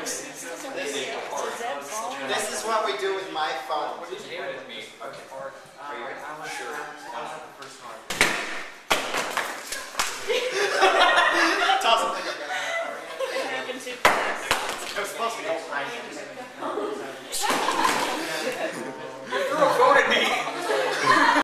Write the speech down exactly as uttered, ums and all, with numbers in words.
This, this is what we do with my phone. What did you with me? Okay. Are you ready? I'm sure. I'll have the first card. Toss it. I'm supposed to go. You threw a phone at me.